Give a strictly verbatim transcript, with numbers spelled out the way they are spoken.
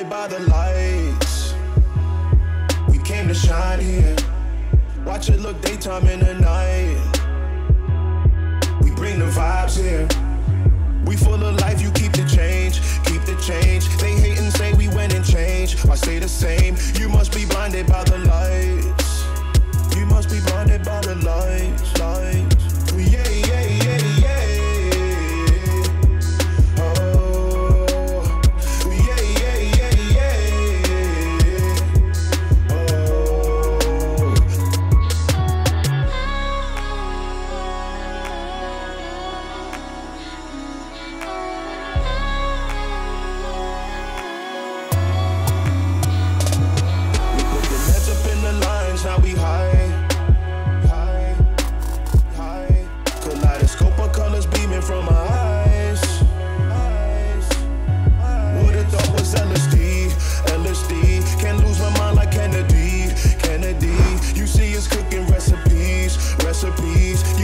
blinded by the lights. We came to shine here. Watch it look daytime in the night. We bring the vibes here. We full of life, you keep the change, keep the change. They hate and say we went and changed. I stay the same. You must be blinded by the lights. You must be blinded by the lights, lights. Yeah, yeah, yeah, yeah. Oh, yeah, yeah, yeah, yeah. Oh. We put the nets up in the lines, now we high, high, high. Kaleidoscope of colors beaming from our eyes, eyes, eyes. Would've thought was L S D, L S D. Can't lose my mind like Kennedy, Kennedy. You see us cooking recipes, recipes.